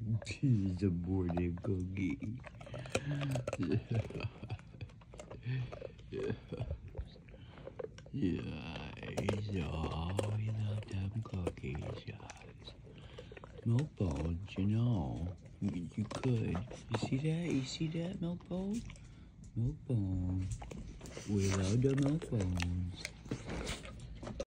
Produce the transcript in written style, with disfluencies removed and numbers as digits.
He's a morning cookie. Yeah, we love them cookies, guys. Milk bones, you could. You see that? You see that, milk bone? Milk bone. We love the milk bones.